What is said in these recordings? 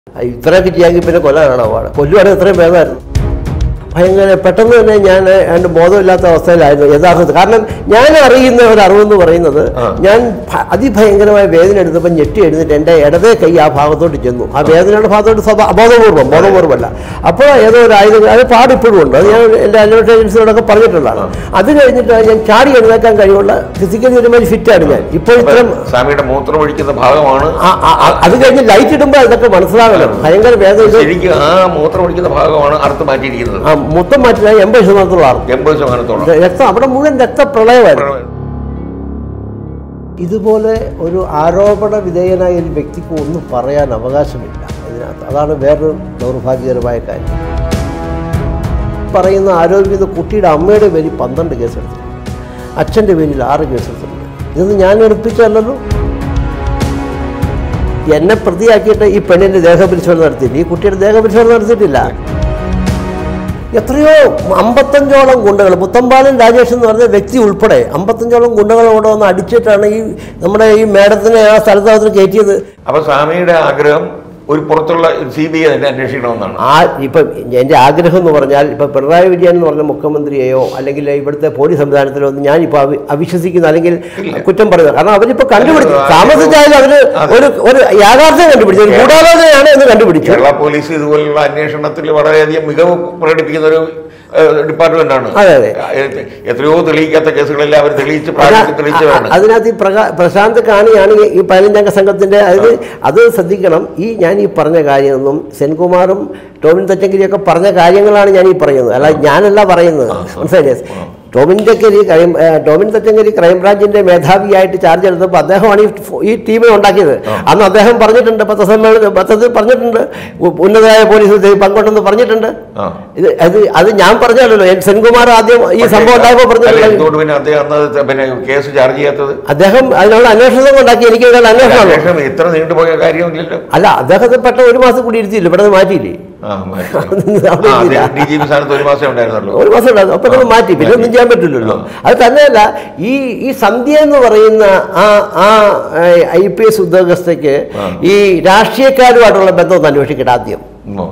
ഇത്രയൊക്കെ ചെയ്യാമെങ്കിൽ പിന്നെ കൊല്ലാനാണോ പാട്? കൊല്ലുവാണെങ്കിൽ ഇത്രയും ഭേദമായിരുന്നു. ഭയങ്കര പെട്ടെന്ന് തന്നെ ഞാൻ എൻ്റെ ബോധമില്ലാത്ത അവസ്ഥയിലായിരുന്നു യഥാർത്ഥത്തിൽ. കാരണം ഞാൻ അറിയുന്ന ഒരു അറിവെന്ന് പറയുന്നത്, ഞാൻ അതിഭയങ്കരമായ വേദന എടുത്തപ്പോൾ ഞെട്ടി എഴുന്നിട്ട് എൻ്റെ ഇടതേ കൈ ആ ഭാഗത്തോട്ട് ചെന്നു. ആ വേദനയുടെ ഭാഗത്തോട്ട് ബോധപൂർവ്വമല്ല. അപ്പോൾ ഏതോ ഒരു ആയുധം, അത് പാടിപ്പോഴും ഉണ്ട്. അത് ഞാൻ എൻ്റെ അന്വേഷണ ഏജൻസിയോടൊക്കെ പറഞ്ഞിട്ടുള്ളതാണ്. അത് കഴിഞ്ഞിട്ട് ഞാൻ ചാടി എഴുന്നേക്കാൻ കഴിവുള്ള ഫിസിക്കലി ഒരുമാതിരി ഫിറ്റാണ് ഞാൻ. ഇപ്പോൾ ഇത്തരം സ്വാമിയുടെ മൂത്രം ഒഴിക്കുന്ന ഭാഗമാണ്. അത് കഴിഞ്ഞ് ലൈറ്റ് ഇടുമ്പോൾ ഇതൊക്കെ മനസ്സിലാകണം. ഭയങ്കര വേദന. ശരിക്കും ആ മൂത്രം ഒഴിക്കുന്ന ഭാഗമാണ് അറുത്ത് മാറ്റിയിരിക്കുന്നത്. മൊത്തം മാറ്റില്ല 80% 80% രക്തം, അവിടെ മുഴുവൻ രക്തപ്രളയമായിരുന്നു. ഇതുപോലെ ഒരു ആരോപണ വിധേയനായ ഒരു വ്യക്തിക്ക് ഒന്നും പറയാൻ അവകാശമില്ല ഇതിനകത്ത്. അതാണ് വേറൊരു ദൗർഭാഗ്യകരമായ കാര്യം. പറയുന്ന ആരോപിക്കുന്ന കുട്ടിയുടെ അമ്മയുടെ പേരിൽ 12 കേസെടുത്തിട്ടുണ്ട്, അച്ഛൻ്റെ പേരിൽ 6 കേസെടുത്തിട്ടുണ്ട്. ഇതൊന്നും ഞാൻ എടുപ്പിച്ചല്ലോ. എന്നെ പ്രതിയാക്കിയിട്ട് ഈ പെണ്ണിൻ്റെ ദേഹപരിശോധന നടത്തിയില്ല, ഈ കുട്ടിയുടെ ദേഹപരിശോധന നടത്തിയിട്ടില്ല. എത്രയോ 55ഓളം ഗുണ്ടകൾ, മുത്തമ്പാലൻ രാജേഷ് എന്ന് പറഞ്ഞ വ്യക്തി ഉൾപ്പെടെ 55ഓളം ഗുണ്ടകളോടെ വന്ന് അടിച്ചിട്ടാണ് ഈ നമ്മുടെ ഈ മേഡത്തിനെ ആ സ്ഥലത്ത് കയറ്റിയത്. അപ്പോൾ സ്വാമിയുടെ ആഗ്രഹം ഒരു പുറത്തുള്ള CBI തന്നെ അന്വേഷിക്കണമെന്നാണ്. ഇപ്പം എൻ്റെ ആഗ്രഹം എന്ന് പറഞ്ഞാൽ, ഇപ്പം പിണറായി വിജയൻ എന്ന് പറഞ്ഞ മുഖ്യമന്ത്രിയെയോ അല്ലെങ്കിൽ ഇവിടുത്തെ പോലീസ് സംവിധാനത്തിലോ ഒന്നും ഞാനിപ്പോൾ അവിശ്വസിക്കുന്നു അല്ലെങ്കിൽ കുറ്റം പറയുന്നത്. കാരണം അവരിപ്പോൾ കണ്ടുപിടിച്ചു, താമസിച്ചാലും അവർ ഒരു യാഥാർത്ഥ്യം കണ്ടുപിടിച്ചു, ഒരു ഗൂഢാലോചനയാണ് എന്ന് കണ്ടുപിടിച്ചു. കേരള പോലീസ് ഇതുപോലുള്ള അന്വേഷണത്തിൽ വളരെയധികം മികവ് പ്രകടിപ്പിക്കുന്ന ഒരു ഡിപ്പാർട്ട്മെന്റാണ്. അതെ അതെ, എത്രയോ തെളിയിക്കാത്ത കേസുകളെല്ലാം അവർ തെളിയിച്ചവരാണ്. അതിനകത്ത് ഈ പ്രശാന്ത് കാണിയാണ് ഈ 15 സംഘത്തിൻ്റെ. അത് ശ്രദ്ധിക്കണം. ഞാൻ ഈ പറഞ്ഞ കാര്യമൊന്നും സെൻകുമാറും ടോമിൻ തച്ചങ്കരിയൊക്കെ പറഞ്ഞ കാര്യങ്ങളാണ് ഞാൻ ഈ പറയുന്നത്, അല്ല ഞാനല്ല പറയുന്നത്. മനസ്സിലായില്ലേ? ടോമിൻ തച്ചങ്കരി ക്രൈംബ്രാഞ്ചിന്റെ മേധാവിയായിട്ട് ചാർജ് എടുത്തപ്പോൾ അദ്ദേഹമാണ് ഈ ടീമിനെ ഉണ്ടാക്കിയത്. അന്ന് അദ്ദേഹം പറഞ്ഞിട്ടുണ്ട്, പത്രത്തിൽ പറഞ്ഞിട്ടുണ്ട്, ഉന്നതരായ പോലീസ് പങ്കുണ്ടെന്ന് പറഞ്ഞിട്ടുണ്ട്. അത് ഞാൻ പറഞ്ഞല്ലോ. സെൻകുമാർ ആദ്യം ഈ സംഭവം ഉണ്ടായപ്പോൾ പറഞ്ഞിട്ടുണ്ട്. അദ്ദേഹം അതിനുള്ള അന്വേഷണം ഉണ്ടാക്കി. എനിക്ക് അന്വേഷണം ഇത്ര നീണ്ടുപോയ കാര്യമില്ലല്ലോ. അല്ല, അദ്ദേഹത്തെ പെട്ട 1 മാസം കൂടി ഇരുത്തിയില്ല, ഇവിടെ മാറ്റിയില്ലേ? 1 മാസം ഉണ്ടായിരുന്നു. 1 മാസം ഉണ്ടായിരുന്നു. അപ്പൊ നമ്മൾ മാറ്റി, പിന്നെ ഒന്നും ചെയ്യാൻ പറ്റില്ലല്ലോ. അത് തന്നെയല്ല, ഈ സന്ധ്യ എന്ന് പറയുന്ന ആ IPS ഉദ്യോഗസ്ഥയ്ക്ക് ഈ രാഷ്ട്രീയക്കാരുമായിട്ടുള്ള ബന്ധം ഒന്ന് അന്വേഷിക്കട്ടെ ആദ്യം.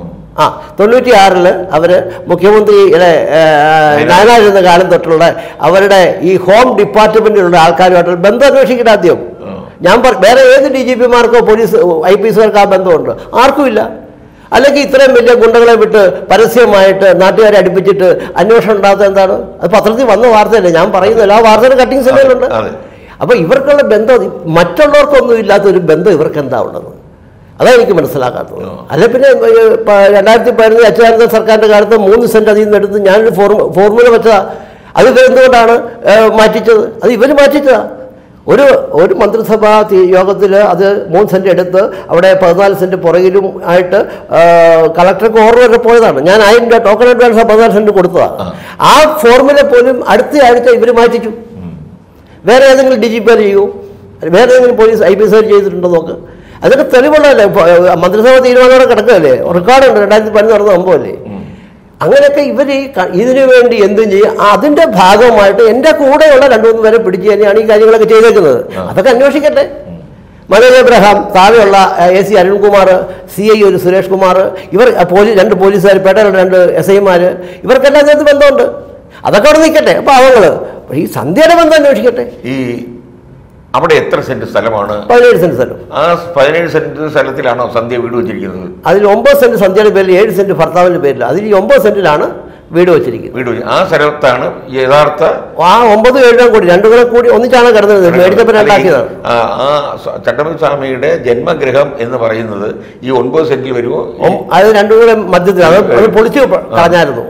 96 അവർ മുഖ്യമന്ത്രിയുടെ നായനായിരുന്ന കാലം തൊട്ടുള്ള അവരുടെ ഈ ഹോം ഡിപ്പാർട്ട്മെന്റിലുള്ള ആൾക്കാരുമായിട്ടുള്ള ബന്ധം അന്വേഷിക്കട്ടെ ആദ്യം. ഞാൻ വേറെ ഏത് DGPമാർക്കോ പോലീസ് IPSകാർക്കോ ആ ബന്ധമുണ്ട്? ആർക്കുമില്ല. അല്ലെങ്കിൽ ഇത്രയും വലിയ ഗുണ്ടകളെ വിട്ട് പരസ്യമായിട്ട് നാട്ടുകാരെ അടുപ്പിച്ചിട്ട് അന്വേഷണം ഉണ്ടാകാത്ത എന്താണ്? അത് പത്രത്തിൽ വന്ന വാർത്തയല്ലേ, ഞാൻ പറയുന്നില്ല. ആ വാർത്തയുടെ കട്ടിങ് സമയമുണ്ട്. അപ്പോൾ ഇവർക്കുള്ള ബന്ധം മറ്റുള്ളവർക്കൊന്നും ഇല്ലാത്തൊരു ബന്ധം ഇവർക്ക് എന്താ ഉള്ളത്? അതാണ് എനിക്ക് മനസ്സിലാക്കാത്തത്. അല്ലെ പിന്നെ 2015 അച്യുതാനന്ദ സർക്കാരിൻ്റെ കാലത്ത് 3 സെന്റ് അതിൽ നിന്ന് എടുത്ത് ഞാനൊരു ഫോർമുല വെച്ചതാണ്. അത് എന്തുകൊണ്ടാണ് മാറ്റിച്ചത്? അത് ഇവർ മാറ്റിച്ചതാണ്. ഒരു മന്ത്രിസഭാ യോഗത്തിൽ അത് 3 സെന്റ് എടുത്ത് അവിടെ 14 സെന്റ് പുറകിലും ആയിട്ട് കളക്ടർക്ക് ഓർഡർ വരെ പോയതാണ്. ഞാൻ 1000 രൂപ ടോക്കൺ അഡ്വാൻസ് 14 സെന്റ് കൊടുത്തതാണ്. ആ ഫോർമുല പോലും അടുത്ത ആഴ്ച ഇവർ മാറ്റിച്ചു. വേറെ ഏതെങ്കിലും DGP ചെയ്യൂ, വേറെ ഏതെങ്കിലും പോലീസ് IPS ചെയ്തിട്ടുണ്ടോ നോക്ക്. അതൊക്കെ തെളിവുള്ളതല്ലേ? മന്ത്രിസഭ തീരുമാനത്തോടെ കിടക്കുകയല്ലേ? റെക്കോർഡുണ്ട്. 2015 നടന്ന സംഭവമല്ലേ? അങ്ങനെയൊക്കെ ഇവർ ഇതിനു വേണ്ടി എന്തും ചെയ്യും. അതിൻ്റെ ഭാഗമായിട്ട് എൻ്റെ കൂടെയുള്ള 2-3 പേരെ പിടിച്ച് തന്നെയാണ് ഈ കാര്യങ്ങളൊക്കെ ചെയ്തേക്കുന്നത്. അതൊക്കെ അന്വേഷിക്കട്ടെ. മനോജ് എബ്രഹാം, താഴെയുള്ള AC അരുൺകുമാർ, CI ഒരു സുരേഷ് കുമാർ, ഇവർ 2 പോലീസുകാർ, പേട്ടയിലുള്ള 2 SIമാർ, ഇവർക്കെല്ലാം അതിനകത്ത് ബന്ധമുണ്ട്. അതൊക്കെ അവിടെ നിൽക്കട്ടെ. അപ്പോൾ അവങ്ങൾ ഈ സന്ധ്യയുടെ ബന്ധം അന്വേഷിക്കട്ടെ. അവിടെ എത്ര സെന്റ് സ്ഥലമാണ്? 17 സെന്റ് സ്ഥലം. ആ 17 സെന്റ് സ്ഥലത്തിലാണോ സന്ധ്യ വീട് വെച്ചിരിക്കുന്നത്? അതിൽ 9 സെന്റ് സന്ധ്യയുടെ പേരിൽ, 7 സെന്റ് ഭർത്താവിൻ്റെ പേരിൽ. അതിൽ 9 സെന്റിലാണ് വീട് വെച്ചിരിക്കുന്നത്. ആ സ്ഥലത്താണ് യഥാർത്ഥ 9-7 കൂടി 2 കൂടി ഒന്നിച്ചാണ് കിടന്നത്. മേടിച്ചപ്പോൾ രണ്ടാക്കിയതാണ്. ചട്ടമ്പി സ്വാമിയുടെ ജന്മഗൃഹം എന്ന് പറയുന്നത് ഈ 9 സെന്റിൽ വരുമോ? അത് 2 മധ്യത്തിലാണ്. അത് പൊളിച്ച് കളഞ്ഞായിരുന്നു.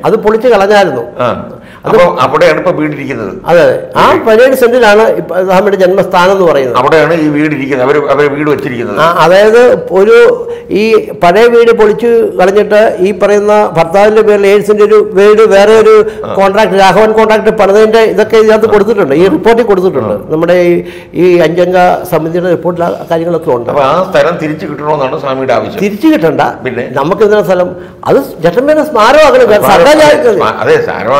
അവിടെയാണ് ഇപ്പൊ വീടിരിക്കുന്നത്. അതെ, ആ 17 സെന്റിലാണ് സ്വാമിയുടെ ജന്മസ്ഥാനം എന്ന് പറയുന്നത്. അവിടെയാണ് ഈ വീടിരിക്കുന്നത്, അവരെ വീട് വെച്ചിരിക്കുന്നത്. അതായത് ഈ പഴയ വീട് പൊളിച്ചു കളഞ്ഞിട്ട് ഈ പറയുന്ന ഭർത്താവിന്റെ പേരിൽ 7 സെന്റ് ഒരു വീട് വേറെ ഒരു കോൺട്രാക്ട്, രാഘവൻ കോൺട്രാക്ട് പണിതതിന്റെ ഇതൊക്കെ ഇതിനകത്ത് കൊടുത്തിട്ടുണ്ട്. ഈ റിപ്പോർട്ടിൽ കൊടുത്തിട്ടുണ്ട്. നമ്മുടെ ഈ 5 അംഗ സമിതിയുടെ റിപ്പോർട്ടിൽ ആ കാര്യങ്ങളൊക്കെ ഉണ്ട്. ആ സ്ഥലം തിരിച്ചു കിട്ടണമെന്നാണ് സ്വാമിയുടെ ആവശ്യം. തിരിച്ചു കിട്ടണ്ട, പിന്നെ നമുക്ക് ഇതിന്റെ സ്ഥലം അത് ജട്ടമ്പേന സ്മാരകമാക്കണം. അതെ, സ്മാരകമാക്കാൻ കാരണം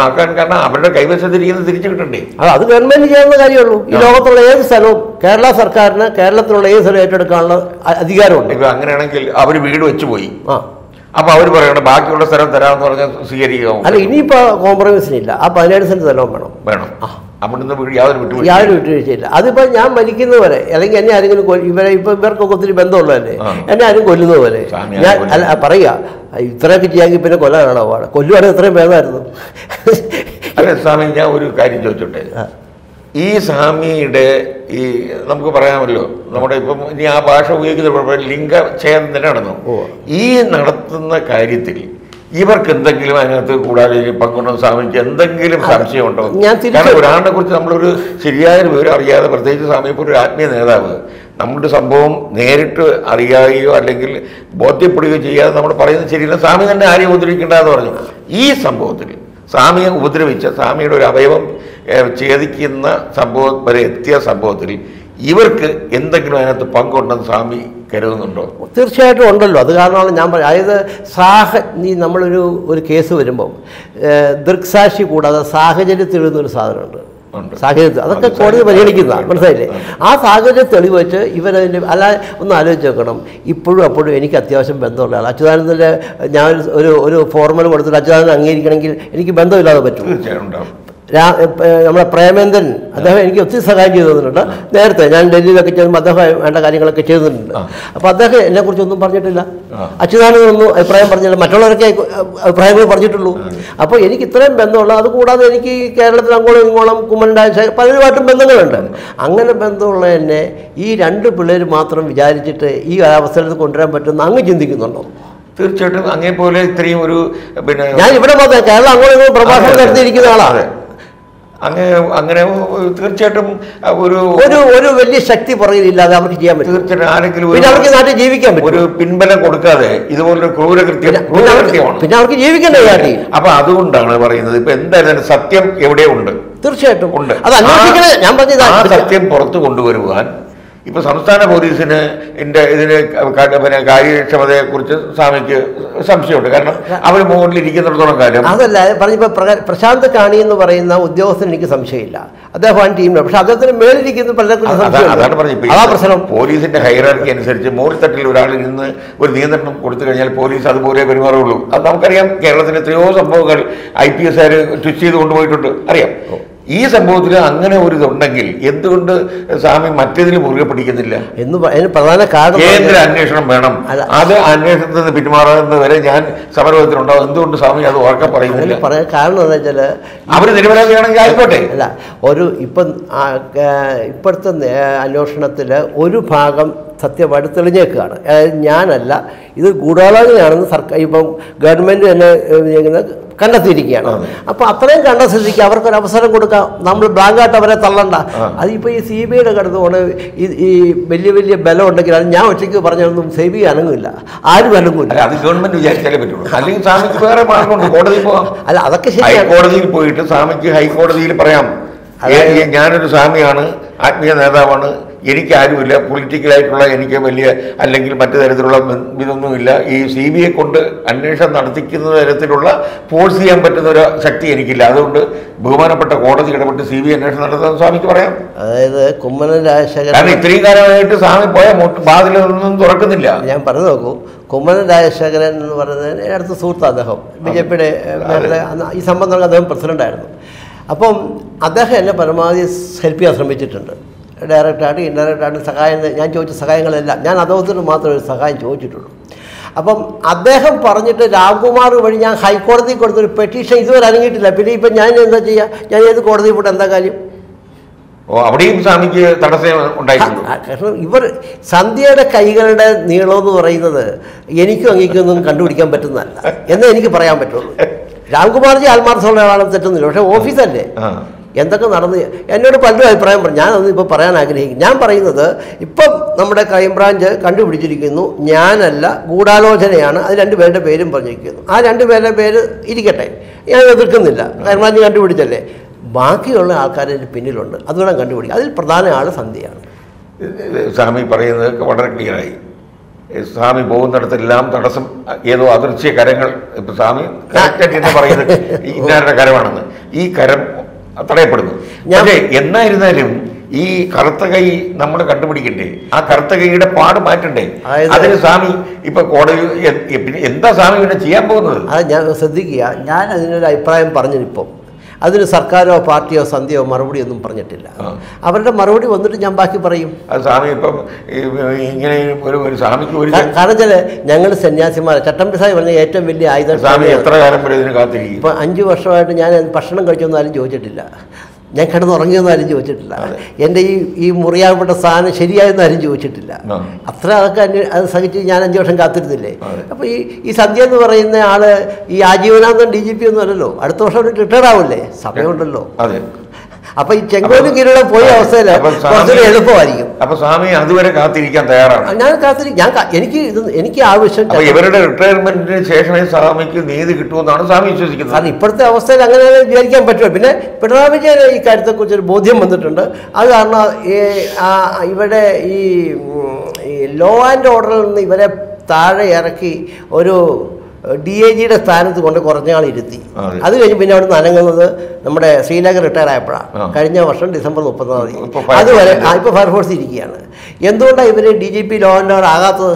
കാരണം അവരുടെ കൈവശത്തിരിക്കുന്നത് തിരിച്ചു കിട്ടണ്ടേ? അത് ഗവൺമെന്റ് ചെയ്യാവുന്ന കാര്യമുള്ളൂ. ഈ ലോകത്തുള്ള ഏത് സ്ഥലവും കേരള സർക്കാരിന് കേരളത്തിലുള്ള ഏത് സ്ഥലം ഏറ്റെടുക്കാനുള്ള അധികാരമുണ്ട്. ഇപ്പൊ അങ്ങനെയാണെങ്കിൽ അവർ വീട് വെച്ച് പോയി, അപ്പൊ അവർ പറയണം ബാക്കിയുള്ള സ്ഥലം തരാമെന്ന് പറഞ്ഞാൽ സ്വീകരിക്കാമോ? അല്ല, ഇനിയിപ്പോ കോംപ്രമൈസിനില്ല. ആ 17 സെന്റ് സ്ഥലവും വേണം. അവിടുന്ന് യാതൊരു വിട്ടുവീഴ്ചയില്ല. അതിപ്പോ ഞാൻ മരിക്കുന്നവരെ, അല്ലെങ്കിൽ എന്നെ ആരെങ്കിലും ഇവർക്കൊക്കെ ഒത്തിരി ബന്ധമുള്ളതല്ലേ, എന്നെ ആരും കൊല്ലുന്നതുവരെ ഞാൻ പറയുക ഇത്രയൊക്കെ ചെയ്യാമെങ്കിൽ പിന്നെ കൊല്ലാനാണോ പാട്? കൊല്ലുവാണെങ്കിൽ ഇത്രയും ഭേദമായിരുന്നു. അല്ല സ്വാമി, ഞാൻ ഒരു കാര്യം ചോദിച്ചോട്ടെ. ഈ സ്വാമിയുടെ ഈ നമുക്ക് പറയാമല്ലോ, നമ്മുടെ ഇപ്പം ഇനി ആ ഭാഷ ഉപയോഗിക്കുന്ന ലിംഗഛേദം തന്നെ നടന്നു. ഈ നടത്തുന്ന കാര്യത്തിൽ ഇവർക്ക് എന്തെങ്കിലും അതിനകത്ത് കൂടാതെ പങ്കുണ്ടോ സ്വാമിക്ക് എന്തെങ്കിലും സംശയമുണ്ടോ? കാരണം ഒരാളിനെ കുറിച്ച് നമ്മളൊരു ശരിയായ വിവരം അറിയാതെ, പ്രത്യേകിച്ച് സ്വാമി ഇപ്പോൾ ഒരു ആത്മീയ നേതാവ് നമ്മുടെ സംഭവം നേരിട്ട് അറിയുകയോ അല്ലെങ്കിൽ ബോധ്യപ്പെടുകയോ ചെയ്യാതെ നമ്മൾ പറയുന്നത് ശരിയല്ല. സ്വാമി തന്നെ ആരെയും ഉപദ്രവിക്കേണ്ടതെന്ന് പറഞ്ഞു. ഈ സംഭവത്തിൽ സ്വാമിയെ ഉപദ്രവിച്ച, സ്വാമിയുടെ ഒരു അവയവം ഛേദിക്കുന്ന സംഭവം വരെ എത്തിയ സംഭവത്തിൽ ഇവർക്ക് എന്തെങ്കിലും അതിനകത്ത് പങ്കുണ്ടെന്ന് സ്വാമി കരുതുന്നുണ്ടോ? തീർച്ചയായിട്ടും ഉണ്ടല്ലോ. അത് കാരണമാണ് ഞാൻ പറയാം. അതായത് നമ്മളൊരു കേസ് വരുമ്പം ദൃക്സാക്ഷി കൂടാതെ സാഹചര്യം തെളിയുന്നൊരു സാധനമുണ്ട്. സാഹചര്യത്തിൽ അതൊക്കെ കോടതി പരിഗണിക്കുന്നതാണ്, മനസ്സിലായില്ലേ? ആ സാഹചര്യം തെളിവ് വെച്ച് ഇവരതിൻ്റെ ഒന്ന് ആലോചിച്ച് നോക്കണം. ഇപ്പോഴും അപ്പോഴും എനിക്ക് അത്യാവശ്യം ബന്ധമുള്ള ആൾ അച്യുതാനന്ദൻ്റെ ഞാൻ ഒരു ഫോർമൽ കൊടുത്തിട്ട് അച്യുതാനന്ദൻ അംഗീകരിക്കണമെങ്കിൽ എനിക്ക് ബന്ധമില്ലാതെ പറ്റും. നമ്മുടെ പ്രേമേന്ദ്രൻ അദ്ദേഹം എനിക്ക് ഒത്തിരി സഹായം ചെയ്തു തന്നിട്ടുണ്ട്. നേരത്തെ ഞാൻ ഡൽഹിയിലൊക്കെ ചെല്ലുമ്പോൾ അദ്ദേഹം വേണ്ട കാര്യങ്ങളൊക്കെ ചെയ്തിട്ടുണ്ട്. അപ്പോൾ അദ്ദേഹം എന്നെക്കുറിച്ചൊന്നും പറഞ്ഞിട്ടില്ല. അച്യുതാനന്ദനൊന്നും അഭിപ്രായം പറഞ്ഞില്ല, മറ്റുള്ളവരൊക്കെ അഭിപ്രായങ്ങൾ പറഞ്ഞിട്ടുള്ളൂ. അപ്പോൾ എനിക്ക് ഇത്രയും ബന്ധമുള്ള, അതുകൂടാതെ എനിക്ക് കേരളത്തിൽ അങ്ങോളം ഇങ്ങോളം കുമ്മണ്ടായ പലരുമായിട്ടും ബന്ധങ്ങളുണ്ട്. അങ്ങനെ ബന്ധമുള്ള എന്നെ ഈ 2 പിള്ളേർ മാത്രം വിചാരിച്ചിട്ട് ഈ അവസരത്തിൽ കൊണ്ടുവരാൻ പറ്റുമെന്ന് അങ്ങ് ചിന്തിക്കുന്നുണ്ടോ? തീർച്ചയായിട്ടും അങ്ങേപോലെ ഇത്രയും ഒരു ഞാൻ ഇവിടെ മാത്രമേ കേരളം അങ്ങോളം ഇങ്ങോളം പ്രഭാഷണം നടത്തിയിരിക്കുന്ന ആളാണ്. അങ്ങനെ തീർച്ചയായിട്ടും ഒരു വലിയ ശക്തി പുറകിലില്ലാതെ അവർക്ക് ചെയ്യാൻ പറ്റും. തീർച്ചയായിട്ടും ആരെങ്കിലും അവർക്ക് നാട്ടിൽ ജീവിക്കാൻ പറ്റും. ഒരു പിൻബലം കൊടുക്കാതെ ഇതുപോലൊരു ക്രൂരകൃത്യമാണ്. പിന്നെ അവർക്ക് ജീവിക്കേണ്ട കാര്യം. അപ്പൊ അതുകൊണ്ടാണ് പറയുന്നത് ഇപ്പൊ എന്തായാലും സത്യം എവിടെയുണ്ട്? തീർച്ചയായിട്ടും ഉണ്ട്. അത് അന്വേഷിക്കണേ. ഞാൻ പറഞ്ഞത് ആ സത്യം പുറത്തു കൊണ്ടുവരുവാൻ ഇപ്പൊ സംസ്ഥാന പോലീസിന് ഇതിന് കാര്യക്ഷമതയെക്കുറിച്ച് സ്വാമിക്ക് സംശയമുണ്ട്. കാരണം അവർ മുകളിലിരിക്കുന്നിടത്തോളം കാലം. അതല്ല പറഞ്ഞപ്പോ പ്രശാന്ത് കാണി എന്ന് പറയുന്ന ഉദ്യോഗസ്ഥന് എനിക്ക് സംശയമില്ല, അദ്ദേഹമാണ് ടീമിൽ. പക്ഷെ അദ്ദേഹത്തിന് മേലിരിക്കുന്ന പലരെക്കുറിച്ച് അതാണ് പറഞ്ഞത്. പോലീസിന്റെ ഹൈറാർക്കി അനുസരിച്ച് മുകൾത്തട്ടിൽ ഒരാളിൽ നിന്ന് ഒരു നിയന്ത്രണം കൊടുത്തു കഴിഞ്ഞാൽ പോലീസ് അതുപോലെ പെരുമാറുള്ളൂ. അത് നമുക്കറിയാം. കേരളത്തിൽ എത്രയോ സംഭവങ്ങൾ IPS ട്വിസ്റ്റ് ചെയ്ത് കൊണ്ടുപോയിട്ടുണ്ട്, അറിയാം. ഈ സംഭവത്തിൽ അങ്ങനെ ഒരു ഇതുണ്ടെങ്കിൽ എന്തുകൊണ്ട് സ്വാമി മറ്റേതിൽ മുറുകെ പിടിക്കുന്നില്ല എന്ന് പ്രധാന കാരണം കേന്ദ്ര അന്വേഷണം വേണം. അത് അന്വേഷണത്തിൽ നിന്ന് പിന്മാറുന്നത് വരെ ഞാൻ സമരത്തിലുണ്ടാവും. എന്തുകൊണ്ട് സ്വാമി അത് ഓർക്കാൻ പറയുന്നില്ല? പറയാൻ കാരണം എന്താ വെച്ചാൽ അവർ നിരപരാധിയാണെങ്കിൽ ആയിക്കോട്ടെ. അല്ല, ഇപ്പോഴത്തെ അന്വേഷണത്തിൽ ഒരു ഭാഗം സത്യമായിട്ട് തെളിഞ്ഞേക്കുകയാണ്. ഞാനല്ല, ഇത് ഗൂഢാലോചനയാണെന്ന് ഇപ്പം ഗവൺമെൻറ് തന്നെ കണ്ടെത്തിയിരിക്കുകയാണ്. അപ്പോൾ അത്രയും കണ്ട സ്ഥിതിക്ക് അവർക്കൊരു അവസരം കൊടുക്കാം. നമ്മൾ ബ്ലാങ്കായിട്ട് അവരെ തള്ളണ്ട. അതിപ്പോൾ ഈ CBIയുടെ കടന്നുകൊണ്ട് ഈ വലിയ വലിയ ബലം ഉണ്ടെങ്കിൽ അത് ഞാൻ ഒറ്റയ്ക്ക് പറഞ്ഞതൊന്നും CBI അനങ്ങില്ല, ആരും അനങ്ങില്ല. അത് ഗവൺമെന്റ് വിചാരിച്ചാലേ പറ്റുള്ളൂ. അല്ലെങ്കിൽ സ്വാമിക്ക് വേറെ മാർഗമുണ്ട്, കോടതിയിൽ പോകാം. അല്ല, അതൊക്കെ ശരി. ഹൈക്കോടതിയിൽ പോയിട്ട് സ്വാമിക്ക് ഹൈക്കോടതിയിൽ പറയാം, ഞാനൊരു സ്വാമിയാണ്, ആത്മീയ നേതാവാണ്, എനിക്കാരുമില്ല, പൊളിറ്റിക്കലായിട്ടുള്ള എനിക്ക് വലിയ അല്ലെങ്കിൽ മറ്റു തരത്തിലുള്ള ഇതൊന്നുമില്ല. ഈ CBI കൊണ്ട് അന്വേഷണം നടത്തിക്കുന്ന തരത്തിലുള്ള ഫോഴ്സ് ചെയ്യാൻ പറ്റുന്ന ഒരു ശക്തി എനിക്കില്ല. അതുകൊണ്ട് ബഹുമാനപ്പെട്ട കോടതി ഇടപെട്ട് CBI അന്വേഷണം നടത്താൻ സ്വാമിക്ക് പറയാം. അതായത് കുമ്മനം രാജശേഖരൻ, കാരണം ഇത്രയും കാലമായിട്ട് സ്വാമി പോയ വാതിലൊന്നും തുറക്കുന്നില്ല. ഞാൻ പറഞ്ഞു നോക്കൂ, കുമ്മനം രാജശേഖരൻ എന്ന് പറയുന്നത് അടുത്ത സുഹൃത്ത്, അദ്ദേഹം BJPയുടെ ഈ സംബന്ധം അദ്ദേഹം പ്രസിഡൻ്റായിരുന്നു. അപ്പം അദ്ദേഹം എന്നെ പരമാവധി ഹെൽപ്പ് ചെയ്യാൻ ശ്രമിച്ചിട്ടുണ്ട്. ഡയറക്റ്റായിട്ട് ഇൻഡയറക്റ്റായിട്ട് സഹായം. ഞാൻ ചോദിച്ച സഹായങ്ങളെല്ലാം ഞാൻ അദ്ദേഹത്തിന് മാത്രമേ ഒരു സഹായം ചോദിച്ചിട്ടുള്ളൂ. അപ്പം അദ്ദേഹം പറഞ്ഞിട്ട് രാംകുമാർ വഴി ഞാൻ ഹൈക്കോടതിയിൽ കൊടുത്തൊരു പെറ്റീഷൻ ഇതുവരെ അനങ്ങിയിട്ടില്ല. പിന്നെ ഇപ്പം ഞാൻ എന്താ ചെയ്യുക? ഞാൻ ഏത് കോടതിയിൽ പോയിട്ട് എന്താ കാര്യം? അവിടെയും സ്വാമിക്ക് തടസ്സം ഉണ്ടായിട്ടുണ്ട്. കാരണം ഇവർ സന്ധ്യയുടെ കൈകളുടെ നീളം എന്ന് പറയുന്നത് എനിക്കും അങ്ങേക്കൊന്നും കണ്ടുപിടിക്കാൻ പറ്റുന്നതല്ല എന്നേ എനിക്ക് പറയാൻ പറ്റുള്ളൂ. രാംകുമാർജി ആത്മാർത്ഥമുള്ള ആളാണെന്ന് തെറ്റുന്നില്ല. പക്ഷേ ഓഫീസല്ലേ, എന്തൊക്കെ നടന്ന് എന്നോട് പലരും അഭിപ്രായം പറഞ്ഞു. ഞാനൊന്നും ഇപ്പോൾ പറയാൻ ആഗ്രഹിക്കും. ഞാൻ പറയുന്നത് ഇപ്പം നമ്മുടെ ക്രൈംബ്രാഞ്ച് കണ്ടുപിടിച്ചിരിക്കുന്നു, ഞാനല്ല, ഗൂഢാലോചനയാണ്. അത് 2 പേരുടെ പേരും പറഞ്ഞിരിക്കുന്നു. ആ 2 പേരുടെ പേര് ഇരിക്കട്ടെ, ഞാൻ എതിർക്കുന്നില്ല. ക്രൈംബ്രാഞ്ച് കണ്ടുപിടിച്ചല്ലേ. ബാക്കിയുള്ള ആൾക്കാരുടെ പിന്നിലുണ്ട്, അതുകൂടെ കണ്ടുപിടിക്കുക. അതിൽ പ്രധാന ആൾ സന്ധ്യയാണ്. സ്വാമി പറയുന്നത് വളരെ ക്ലിയറായി. സ്വാമി പോകുന്നിടത്തെല്ലാം തടസ്സം ഏതോ അദൃശ്യ കരങ്ങൾ. ഇപ്പൊ സ്വാമി കറക്റ്റായിട്ട് എന്ന് പറയുന്നത് ഇന്നാരുടെ കരമാണെന്ന്, ഈ കരം തടയപ്പെടുന്നു. പക്ഷേ എന്നായിരുന്നാലും ഈ കറുത്ത കൈ നമ്മൾ കണ്ടുപിടിക്കണ്ടേ, ആ കറുത്ത കൈയുടെ പാട് മാറ്റണ്ടേ? അതിന് സ്വാമി ഇപ്പൊ കോടതി എന്താ സ്വാമി പിന്നെ ചെയ്യാൻ പോകുന്നത്? അത് ഞാൻ ശ്രദ്ധിക്കുക, ഞാൻ അതിനൊരു അഭിപ്രായം പറഞ്ഞിപ്പം അതിന് സർക്കാരോ പാർട്ടിയോ സന്ധ്യയോ മറുപടി ഒന്നും പറഞ്ഞിട്ടില്ല. അവരുടെ മറുപടി വന്നിട്ട് ഞാൻ ബാക്കി പറയും. അത് സ്വാമി ഇപ്പം ഇങ്ങനെ ഒരു സ്വാമിക്ക് ഒരു കാരണം വെച്ചാൽ ഞങ്ങൾ സന്യാസിമാർ ചട്ടമ്പി സാഹിബ് പറഞ്ഞ ഏറ്റവും വലിയ ആയുധം. സ്വാമി എത്ര കാലം വരെ ഇതിന് കാത്തിരിക്കും? ഇപ്പം 5 വർഷമായിട്ട് ഞാൻ ഭക്ഷണം കഴിച്ചൊന്നും ആരും ചോദിച്ചിട്ടില്ല, ഞാൻ കിടന്നുറങ്ങിയൊന്നും ആരും ചോദിച്ചിട്ടില്ല, എൻ്റെ ഈ മുറിയാകപ്പെട്ട സാധനം ശരിയായെന്ന് ആരും ചോദിച്ചിട്ടില്ല. അത്ര അതൊക്കെ അത് സഹിച്ച് ഞാൻ 5 വർഷം കാത്തിരുന്നില്ലേ. അപ്പോൾ ഈ സന്ധ്യ എന്ന് പറയുന്ന ആള് ഈ ആജീവനാന്തം DGP ഒന്നും അല്ലല്ലോ, അടുത്ത വർഷം റിട്ടയർ ആവില്ലേ, സമയമുണ്ടല്ലോ. അപ്പൊ ഈ ചെങ്കോലും കിരീടം പോയ അവസ്ഥയിൽ കുറച്ചുകൂടി എളുപ്പമായിരിക്കും. അപ്പൊ സ്വാമി അതുവരെ കാത്തിരിക്കാൻ തയ്യാറാണ്. ഞാൻ എനിക്ക് ആവശ്യം ഇവരുടെ റിട്ടയർമെന്റിന് ശേഷമേ സ്വാമിക്ക് നീതി കിട്ടുമെന്നാണ് സ്വാമി വിശ്വസിക്കുന്നത്. കാരണം ഇപ്പോഴത്തെ അവസ്ഥയിൽ അങ്ങനെ വിചാരിക്കാൻ പറ്റുമോ? പിന്നെ പിണറായി വിജയൻ ഈ കാര്യത്തെക്കുറിച്ചൊരു ബോധ്യം വന്നിട്ടുണ്ട്. അത് കാരണം ഇവിടെ ഈ ലോ ആൻഡ് ഓർഡറിൽ നിന്ന് ഇവരെ താഴെ ഇറക്കി ഒരു DIGയുടെ സ്ഥാനത്ത് കൊണ്ട് കുറഞ്ഞ ആൾ ഇരുത്തി. അത് കഴിഞ്ഞ് പിന്നെ അവിടെ നിന്ന് അനങ്ങുന്നത് നമ്മുടെ ശ്രീലേഖ റിട്ടയർ ആയപ്പോഴാണ്, കഴിഞ്ഞ വർഷം ഡിസംബർ 30-ാം തീയതി. അതുവരെ ഇപ്പോൾ ഫയർഫോഴ്സ് ഇരിക്കുകയാണ്. എന്തുകൊണ്ടാണ് ഇവർ DGP ലോ ആൻഡ് ഓർഡർ ആകാത്തത്?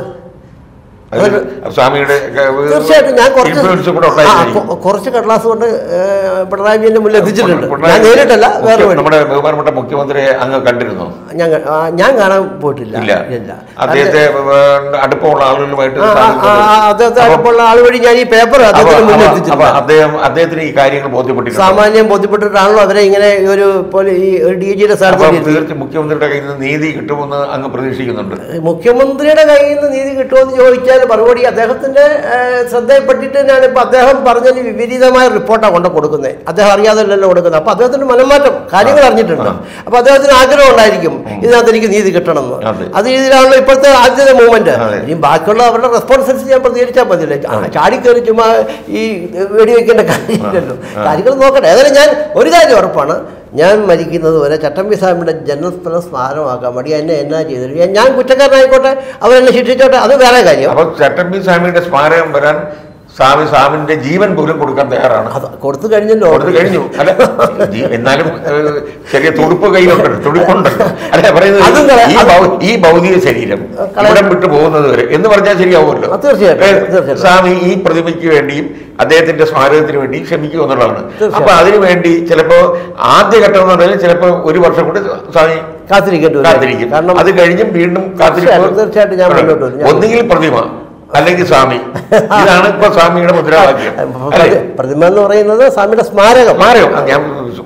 തീർച്ചയായിട്ടും ഞാൻ കുറച്ച് കടലാസ് കൊണ്ട് പിണറായി വിജയന്റെ മുന്നിൽ എത്തിച്ചിട്ടുണ്ട്. ഞാൻ നേരിട്ടല്ല, വേറെ നമ്മുടെ ബഹുമാനപ്പെട്ട മുഖ്യമന്ത്രിയെ അങ്ങ് കണ്ടിരുന്നു? ഞാൻ കാണാൻ പോയിട്ടില്ല. അദ്ദേഹത്തെ അടുപ്പമുള്ള ആളുകളുമായിട്ട് അദ്ദേഹത്തെ അടുപ്പമുള്ള ആൾ വഴി ഞാൻ ഈ പേപ്പർ അദ്ദേഹത്തിന് മുന്നിൽ എത്തിച്ചിട്ടുണ്ട്. അദ്ദേഹത്തിന് ഈ കാര്യങ്ങൾ ബോധ്യപ്പെട്ടിട്ടുണ്ട്, സാമാന്യം ബോധ്യപ്പെട്ടിട്ടാണല്ലോ അവരെ ഇങ്ങനെ ഒരു DIGയുടെ സ്ഥാനത്ത്. തീർച്ചയായും മുഖ്യമന്ത്രിയുടെ കയ്യിൽ നിന്ന് നീതി കിട്ടുമെന്ന് അങ്ങ് പ്രതീക്ഷിക്കുന്നുണ്ട്. മുഖ്യമന്ത്രിയുടെ കയ്യിൽ നിന്ന് നീതി കിട്ടുമെന്ന് ചോദിച്ചാൽ മറുപടി അദ്ദേഹത്തിന്റെ ശ്രദ്ധയിൽപ്പെട്ടിട്ട് തന്നെയാണ്. ഇപ്പൊ അദ്ദേഹം പറഞ്ഞതിന് വിപരീതമായ റിപ്പോർട്ടാണ് കൊണ്ട് കൊടുക്കുന്നത്. അദ്ദേഹം അറിയാതല്ലോ കൊടുക്കുന്നത്. അപ്പൊ അദ്ദേഹത്തിന്റെ മനംമാറ്റം കാര്യങ്ങൾ അറിഞ്ഞിട്ടുണ്ട്. അപ്പൊ അദ്ദേഹത്തിന് ആഗ്രഹം ഉണ്ടായിരിക്കും ഇതിനകത്ത് എനിക്ക് നീതി കിട്ടണമെന്ന്. അത് രീതിയിലാണല്ലോ ഇപ്പോഴത്തെ ആദ്യത്തെ മൂവ്മെന്റ്. ഇനി ബാക്കിയുള്ള അവരുടെ റെസ്പോൺസ് ഞാൻ പ്രതികരിച്ചാൽ മതിയല്ലേ, ചാടിക്കയറി ചുമ്മാ ഈ വെടിവെക്കേണ്ട കാര്യമില്ലല്ലോ. കാര്യങ്ങൾ നോക്കട്ടെ. ഏതായാലും ഞാൻ ഒരു കാര്യം ഉറപ്പാണ്, ഞാൻ മരിക്കുന്നത് വരെ ചട്ടമ്പി സാഹിബിൻ്റെ ജന്മസ്ഥലം സ്മാരകമാക്കാൻ വേണ്ടി എന്നെ എന്നാ ചെയ്തിട്ട് ഞാൻ കുറ്റക്കാരനായിക്കോട്ടെ, അവരെന്നെ ശിക്ഷിച്ചോട്ടെ, അത് വേറെ കാര്യം. അപ്പോൾ ചട്ടമ്പി സ്വാമിയുടെ സ്മാരകം വരാൻ സ്വാമിന്റെ ജീവൻ പോലും കൊടുക്കാൻ തയ്യാറാണ്. അത് കൊടുത്തു കഴിഞ്ഞല്ലോ, കഴിഞ്ഞു. അല്ല എന്നാലും ചെറിയ തുടുപ്പ് കയ്യിലുണ്ടല്ലോ, തുടിപ്പുണ്ടല്ലോ. അല്ലെ പറയുന്നത് ഈ ഭൗതിക ശരീരം ഇവിടം വിട്ടു പോകുന്നത് വരെ എന്ന് പറഞ്ഞാൽ ശരിയാവുമല്ലോ. തീർച്ചയായിട്ടും സ്വാമി ഈ പ്രതിമയ്ക്ക് വേണ്ടിയും അദ്ദേഹത്തിന്റെ സ്മാരകത്തിന് വേണ്ടിയും ക്ഷമിക്കുക എന്നുള്ളതാണ്. അപ്പൊ അതിനുവേണ്ടി ചിലപ്പോ ആദ്യഘട്ടം എന്ന് പറഞ്ഞാൽ ചിലപ്പോ 1 വർഷം കൂടി സ്വാമി കാത്തിരിക്കും. കാരണം അത് കഴിഞ്ഞും വീണ്ടും കാത്തിരിക്കും. തീർച്ചയായിട്ടും ഞാൻ മുന്നോട്ട് വരും. ഒന്നുകിൽ പ്രതിമ അല്ലെങ്കിൽ സ്വാമി, ഇതാണ് ഇപ്പൊ സ്വാമിയുടെ മുദ്രാവാക്യം. പ്രതിമ എന്ന് പറയുന്നത് സ്വാമിയുടെ സ്മാരകം. ഞാൻ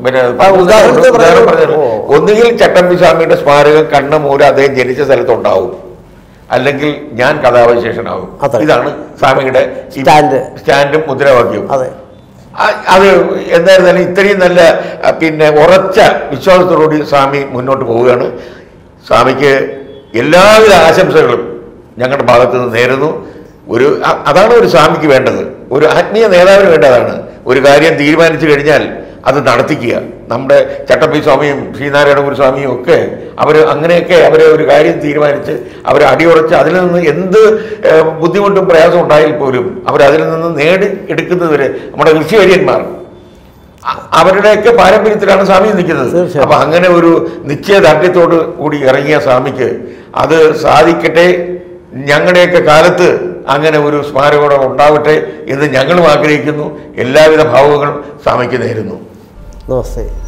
ഉദാഹരണം പറഞ്ഞത്, ഒന്നുകിൽ ചട്ടമ്പി സ്വാമിയുടെ സ്മാരകം കണ്ണമൂല അദ്ദേഹം ജനിച്ച സ്ഥലത്തുണ്ടാവും, അല്ലെങ്കിൽ ഞാൻ കഥാവശേഷനാവും. ഇതാണ് സ്വാമിയുടെ സ്റ്റാൻഡും മുദ്രാവാക്യവും. അത് എന്തായിരുന്നാലും ഇത്രയും നല്ല ഉറച്ച വിശ്വാസത്തോടുകൂടി സ്വാമി മുന്നോട്ട് പോവുകയാണ്. സ്വാമിക്ക് എല്ലാവിധ ആശംസകളും ഞങ്ങളുടെ ഭാഗത്ത് നിന്ന് നേരുന്നു. അതാണ് ഒരു സ്വാമിക്ക് വേണ്ടത്, ഒരു ആത്മീയ നേതാവിന് വേണ്ടതാണ്. ഒരു കാര്യം തീരുമാനിച്ചു കഴിഞ്ഞാൽ അത് നടത്തിക്കുക. നമ്മുടെ ചട്ടമ്പി സ്വാമിയും ശ്രീനാരായണ ഗുരുസ്വാമിയും ഒക്കെ അങ്ങനെയൊക്കെ ഒരു കാര്യം തീരുമാനിച്ച് അടിയുറച്ച് അതിൽ നിന്ന് എന്ത് ബുദ്ധിമുട്ടും പ്രയാസം ഉണ്ടായാൽ പോലും അതിൽ നിന്ന് എടുക്കുന്നവര് നമ്മുടെ ഋഷിവര്യന്മാർ, അവരുടെയൊക്കെ പാരമ്പര്യത്തിലാണ് സ്വാമി നിൽക്കുന്നത്. അപ്പൊ അങ്ങനെ ഒരു നിശ്ചയദാർഢ്യത്തോട് കൂടി ഇറങ്ങിയ സ്വാമിക്ക് അത് സാധിക്കട്ടെ. ഞങ്ങളുടെയൊക്കെ കാലത്ത് അങ്ങനെ ഒരു സ്മാരകം ഉണ്ടാവട്ടെ എന്ന് ഞങ്ങളും ആഗ്രഹിക്കുന്നു. എല്ലാവിധ ഭാവുകങ്ങളും സ്വാമിക്ക് നേരുന്നു. നമസ്തേ.